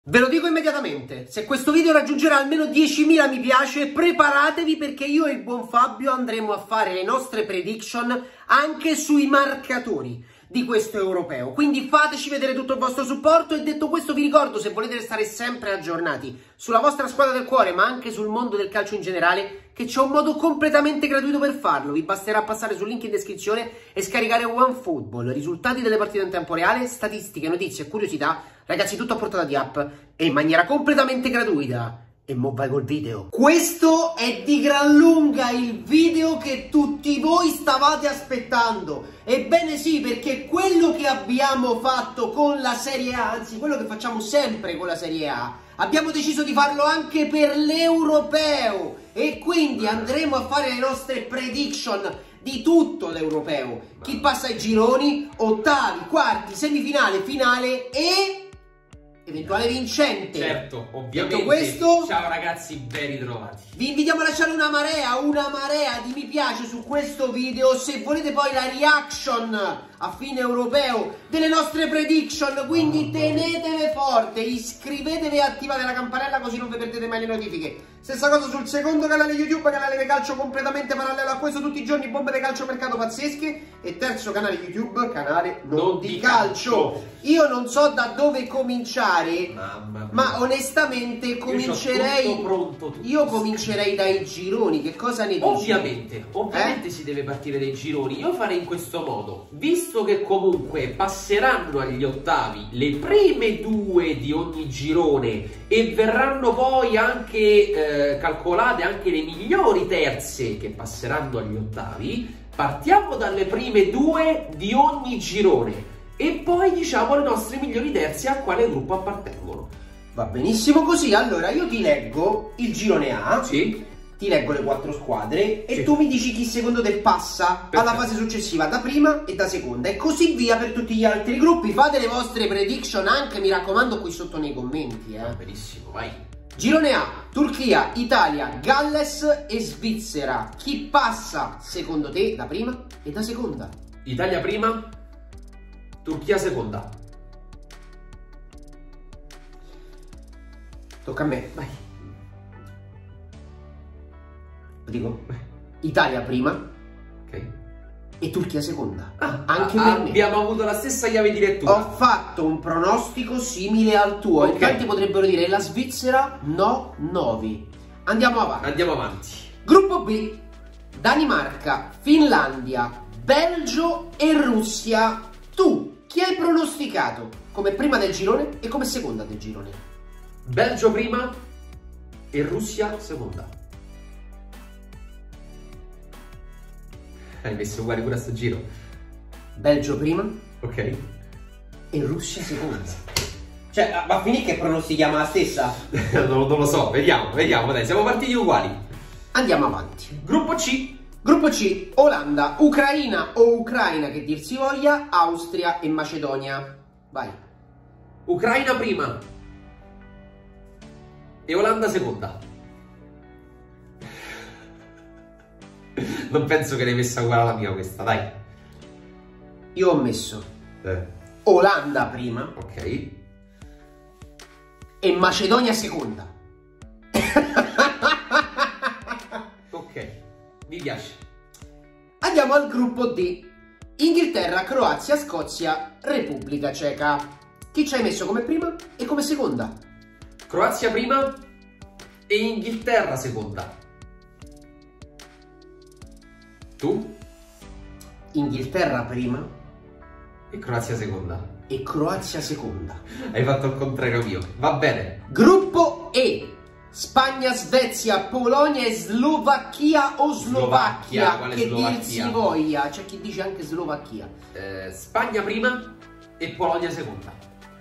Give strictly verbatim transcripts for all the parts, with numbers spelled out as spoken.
Ve lo dico immediatamente, se questo video raggiungerà almeno diecimila mi piace, preparatevi perché io e il buon Fabio andremo a fare le nostre prediction anche sui marcatori di questo europeo. Quindi fateci vedere tutto il vostro supporto e detto questo vi ricordo, se volete restare sempre aggiornati sulla vostra squadra del cuore ma anche sul mondo del calcio in generale, che c'è un modo completamente gratuito per farlo. Vi basterà passare sul link in descrizione e scaricare OneFootball, risultati delle partite in tempo reale, statistiche, notizie e curiosità. Ragazzi, tutto a portata di app e in maniera completamente gratuita. E mo vai col video. Questo è di gran lunga il video che tutti voi stavate aspettando. Ebbene sì, perché quello che abbiamo fatto con la Serie A, anzi quello che facciamo sempre con la Serie A, abbiamo deciso di farlo anche per l'Europeo. E quindi andremo a fare le nostre prediction di tutto l'Europeo. Chi passa ai gironi, ottavi, quarti, semifinale, finale e eventuale vincente. Certo, ovviamente. Detto questo, ciao ragazzi, ben ritrovati. Vi invitiamo a lasciare una marea, una marea di mi piace su questo video. Se volete poi la reaction a fine europeo delle nostre prediction, quindi oh, tenetevi forte, iscrivetevi e attivate la campanella così non vi perdete mai le notifiche. Stessa cosa sul secondo canale YouTube, canale di calcio completamente parallelo a questo, tutti i giorni bombe di calcio mercato pazzesche. E terzo canale YouTube, canale non, non di, di calcio. calcio. Io non so da dove cominciare, Mamma ma onestamente comincerei io, pronto, tutto io comincerei dai gironi. Che cosa ne dici? Ovviamente, ovviamente eh? si deve partire dai gironi. Io farei in questo modo, visto che comunque passeranno agli ottavi le prime due di ogni girone e verranno poi anche eh, calcolate anche le migliori terze che passeranno agli ottavi, partiamo dalle prime due di ogni girone e poi diciamo le nostre migliori terze a quale gruppo appartengono. Va benissimo così. Allora io ti leggo il girone A, sì. Ti leggo le quattro squadre e sì. tu mi dici chi secondo te passa Perfetto. alla fase successiva, da prima e da seconda, e così via per tutti gli altri gruppi. Fate le vostre prediction anche, mi raccomando, qui sotto nei commenti. Eh. Benissimo, vai. Girone A, Turchia, Italia, Galles e Svizzera. Chi passa secondo te da prima e da seconda? Italia prima, Turchia seconda. Tocca a me, vai. Lo dico? Italia prima, ok, e Turchia seconda. Ah, anche ah, per me. Abbiamo avuto la stessa chiave di lettura. Ho fatto un pronostico simile al tuo. Okay. Infatti potrebbero dire la Svizzera no, Novi. Andiamo avanti. Andiamo avanti. Gruppo B, Danimarca, Finlandia, Belgio e Russia. Tu chi hai pronosticato come prima del girone e come seconda del girone? Belgio prima e Russia seconda. Hai messo uguale pure a sto giro. Belgio prima, ok, e Russia seconda. Cioè, va a finire che pronostichiamo la stessa? non, non lo so, vediamo, vediamo, dai, siamo partiti uguali. Andiamo avanti. Gruppo C. Gruppo C, Olanda, Ucraina o Ucraina che dir si voglia, Austria e Macedonia. Vai. Ucraina prima e Olanda seconda. Non penso che l'hai messa uguale alla mia questa, dai. Io ho messo eh. Olanda prima, ok, e Macedonia seconda. ok, mi piace. Andiamo al gruppo D, Inghilterra, Croazia, Scozia, Repubblica Ceca. Chi ci hai messo come prima e come seconda? Croazia prima e Inghilterra seconda. Tu? Inghilterra prima e Croazia seconda. E Croazia seconda. Hai fatto il contrario mio. Va bene. Gruppo E, Spagna, Svezia, Polonia e Slovacchia o Slovacchia, Slovacchia. Quale che Slovacchia? dir si voglia. C'è chi dice anche Slovacchia. eh, Spagna prima e Polonia seconda.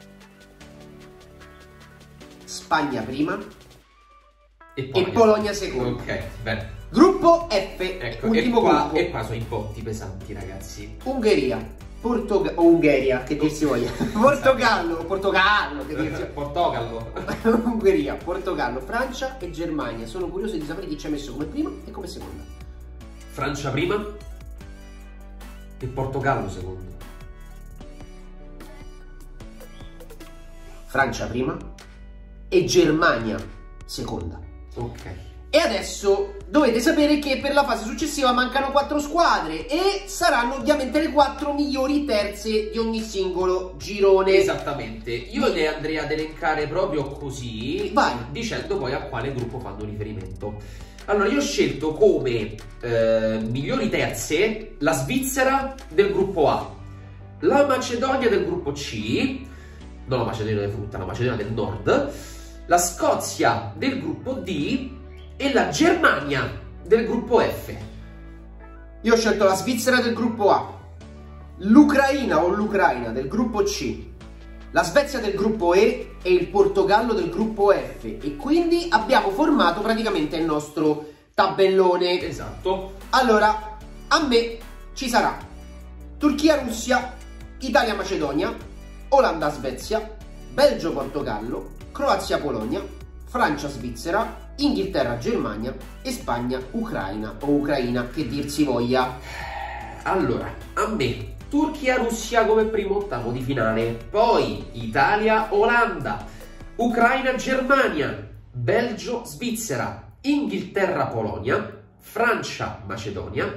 Spagna prima e Polonia, e Polonia seconda. Ok, bene. Gruppo F, Ecco, ultimo e qua, gruppo. e qua sono i botti pesanti, ragazzi. Ungheria, Portogallo, o Ungheria, che dir si voglia. Portogallo, Portogallo, che dir si voglia. Portogallo. Ungheria, Portogallo, Francia e Germania. Sono curioso di sapere chi ci ha messo come prima e come seconda. Francia prima e Portogallo seconda. Francia prima e Germania seconda. Ok. E adesso dovete sapere che per la fase successiva mancano quattro squadre e saranno ovviamente le quattro migliori terze di ogni singolo girone. Esattamente, io le andrei ad elencare proprio così, Vai. dicendo poi a quale gruppo fanno riferimento. Allora, io ho scelto come eh, migliori terze la Svizzera del gruppo A, la Macedonia del gruppo C, non la Macedonia del frutta, la Macedonia del Nord, la Scozia del gruppo D e la Germania del gruppo F. Io ho scelto la Svizzera del gruppo A, l'Ucraina o l'Ucraina del gruppo C, la Svezia del gruppo E e il Portogallo del gruppo F, e quindi abbiamo formato praticamente il nostro tabellone. Esatto. Allora, a me ci sarà Turchia-Russia, Italia-Macedonia, Olanda-Svezia, Belgio-Portogallo, Croazia-Polonia, Francia-Svizzera, Inghilterra-Germania e Spagna-Ucraina o Ucraina, che dir si voglia. Allora, a me Turchia-Russia come primo ottavo di finale, poi Italia-Olanda, Ucraina-Germania, Belgio-Svizzera, Inghilterra-Polonia, Francia-Macedonia,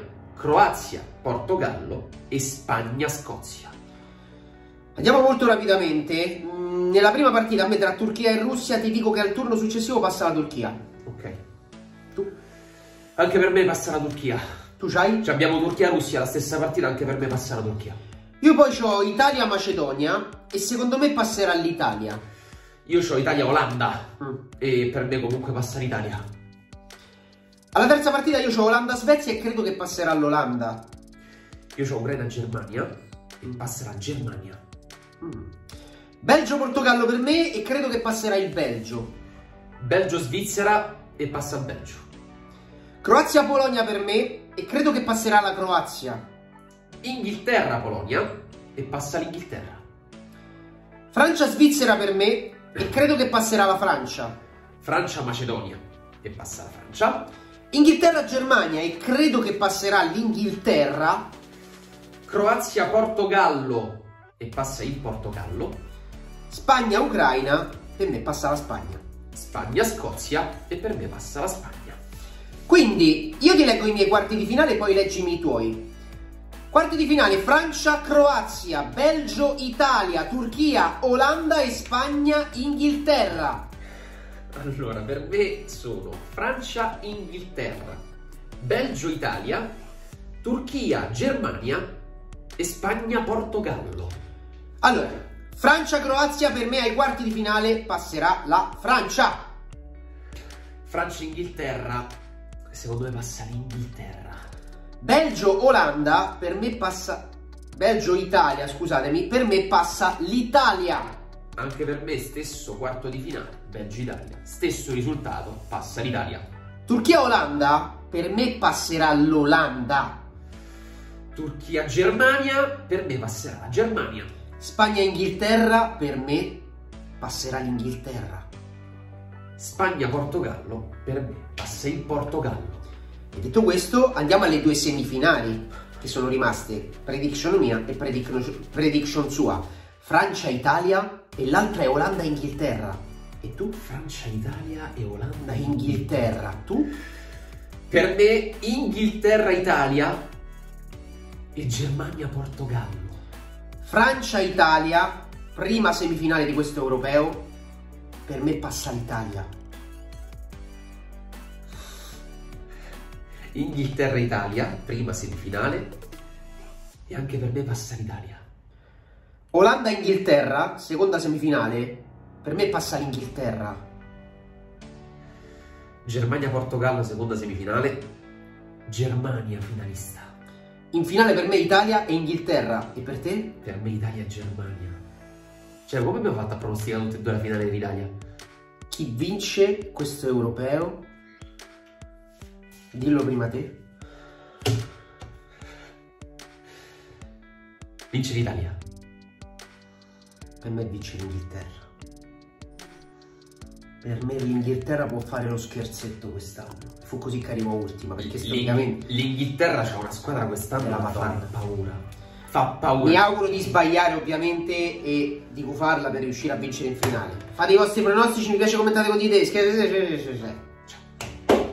Croazia-Portogallo e Spagna-Scozia. Andiamo molto rapidamente. Nella prima partita a me tra Turchia e Russia ti dico che al turno successivo passa la Turchia. Ok. Tu? Anche per me passa la Turchia. Tu c'hai? Cioè abbiamo Turchia-Russia, la stessa partita, anche per me passa la Turchia. Io poi ho Italia-Macedonia e secondo me passerà l'Italia. Io ho Italia-Olanda Mm. e per me comunque passa l'Italia. Alla terza partita io ho Olanda-Svezia e credo che passerà l'Olanda. Io ho Ucraina-Germania e passa la Germania. Mm. Belgio-Portogallo per me e credo che passerà il Belgio. Belgio-Svizzera e passa il Belgio. Croazia-Polonia per me e credo che passerà la Croazia. Inghilterra-Polonia e passa l'Inghilterra. Francia-Svizzera per me e credo che passerà la Francia. Francia-Macedonia e passa la Francia. Inghilterra-Germania e credo che passerà l'Inghilterra. Croazia-Portogallo e passa il Portogallo. Spagna-Ucraina, per me passa la Spagna. Spagna-Scozia e per me passa la Spagna. Quindi io ti leggo i miei quarti di finale e poi leggimi i tuoi. Quarti di finale: Francia, Croazia, Belgio, Italia, Turchia, Olanda e Spagna, Inghilterra. Allora, per me sono Francia, Inghilterra, Belgio, Italia, Turchia, Germania e Spagna, Portogallo. Allora, Francia, Croazia, per me ai quarti di finale passerà la Francia. Francia, Inghilterra, secondo me passa l'Inghilterra. Belgio, Olanda, per me passa... Belgio, Italia, scusatemi, per me passa l'Italia. Anche per me stesso quarto di finale, Belgio-Italia, stesso risultato, passa l'Italia. Turchia-Olanda, per me passerà l'Olanda. Turchia-Germania, per me passerà la Germania. Spagna-Inghilterra, per me passerà l'Inghilterra. Spagna-Portogallo, per me passa il Portogallo. E detto questo, andiamo alle due semifinali che sono rimaste, prediction mia e prediction, prediction sua. Francia-Italia e l'altra è Olanda-Inghilterra. E tu? Francia-Italia e Olanda-Inghilterra. Inghilterra. Tu? Per me Inghilterra-Italia e Germania-Portogallo. Francia-Italia, prima semifinale di questo europeo, per me passa l'Italia. Inghilterra-Italia, prima semifinale, e anche per me passa l'Italia. Olanda-Inghilterra, seconda semifinale, per me passa l'Inghilterra. Germania-Portogallo, seconda semifinale, Germania finalista. In finale per me Italia e Inghilterra. E per te? Per me Italia e Germania. Cioè, come abbiamo fatto a pronosticare tutte e due la finale dell'Italia? Chi vince questo europeo? Dillo prima te. Vince l'Italia. Per me vince l'Inghilterra. Per me l'Inghilterra può fare lo scherzetto quest'anno. Fu così che arrivò ultima, perché storicamente l'Inghilterra c'ha una squadra quest'anno della da fare Madonna. paura. fa paura. Mi auguro di sbagliare ovviamente e di gufarla per riuscire a vincere in finale. Fate i vostri pronostici, mi piace, commentate, condividete, scrivete.